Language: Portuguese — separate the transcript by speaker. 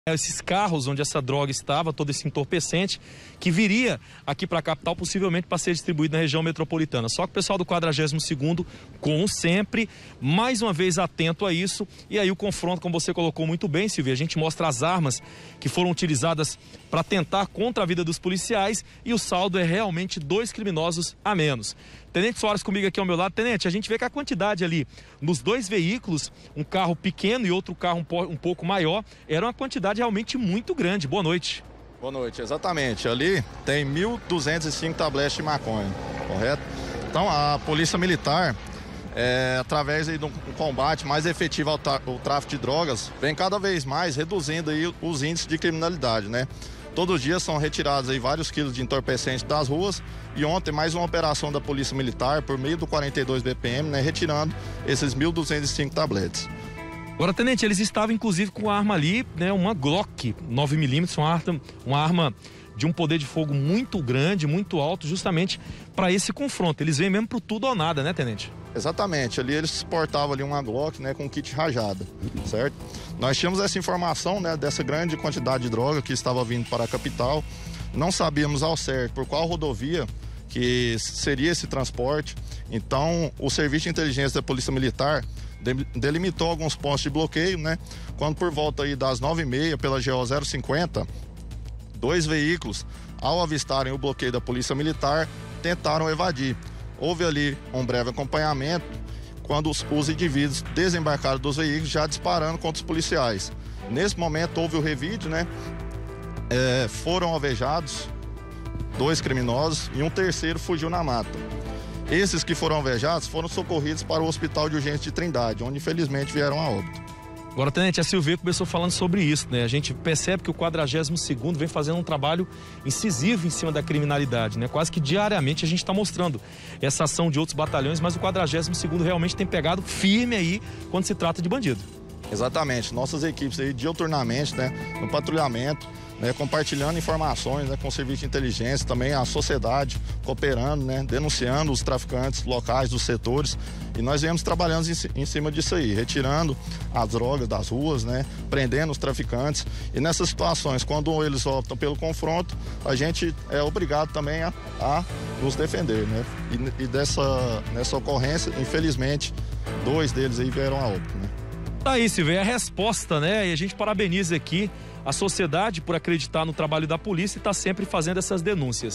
Speaker 1: esses carros onde essa droga estava, todo esse entorpecente, que viria aqui para a capital, possivelmente para ser distribuído na região metropolitana. Só que o pessoal do 42º, como sempre, mais uma vez atento a isso, e aí o confronto, como você colocou muito bem, Silvia, a gente mostra as armas que foram utilizadas para tentar contra a vida dos policiais, e o saldo é realmente 2 criminosos a menos. Tenente Soares comigo aqui ao meu lado. Tenente, a gente vê que a quantidade ali nos 2 veículos, um carro pequeno e outro carro um pouco maior, era uma quantidade realmente muito grande. Boa noite.
Speaker 2: Boa noite, exatamente. Ali tem 1.205 tabletes de maconha, correto? Então a Polícia Militar, através aí de um combate mais efetivo ao tráfico de drogas, vem cada vez mais reduzindo aí os índices de criminalidade, né? Todos os dias são retirados aí vários quilos de entorpecentes das ruas, e ontem mais uma operação da Polícia Militar por meio do 42 BPM, né, retirando esses 1.205 tabletes.
Speaker 1: Agora, tenente, eles estavam inclusive com a arma ali, né, uma Glock 9mm, uma arma de um poder de fogo muito grande, muito alto, justamente para esse confronto. Eles vêm mesmo pro tudo ou nada, né, tenente?
Speaker 2: Exatamente, ali eles portavam ali uma Glock, né, com kit rajada, certo? Nós tínhamos essa informação, né, dessa grande quantidade de droga que estava vindo para a capital. Não sabíamos ao certo por qual rodovia que seria esse transporte. Então, o Serviço de Inteligência da Polícia Militar delimitou alguns pontos de bloqueio, né? Quando por volta aí das 9h30 pela GO 050, 2 veículos, ao avistarem o bloqueio da Polícia Militar, tentaram evadir. Houve ali um breve acompanhamento, quando os indivíduos desembarcaram dos veículos já disparando contra os policiais. Nesse momento houve o revide, né? Foram alvejados 2 criminosos e um terceiro fugiu na mata. Esses que foram alvejados foram socorridos para o Hospital de Urgência de Trindade, onde infelizmente vieram a óbito.
Speaker 1: Agora, tenente, a Silvia começou falando sobre isso, né? A gente percebe que o 42º vem fazendo um trabalho incisivo em cima da criminalidade, né? Quase que diariamente a gente está mostrando essa ação de outros batalhões, mas o 42º realmente tem pegado firme aí quando se trata de bandido.
Speaker 2: Exatamente, nossas equipes aí diuturnamente, né, no patrulhamento, né, compartilhando informações, né, com o serviço de inteligência, também a sociedade cooperando, né, denunciando os traficantes locais dos setores, e nós viemos trabalhando em cima disso aí, retirando as drogas das ruas, né, prendendo os traficantes, e nessas situações, quando eles optam pelo confronto, a gente é obrigado também a nos defender, né, e nessa ocorrência, infelizmente, 2 deles aí vieram a óbito, né.
Speaker 1: Tá aí, Silvia, a resposta, né? E a gente parabeniza aqui a sociedade por acreditar no trabalho da polícia e tá sempre fazendo essas denúncias.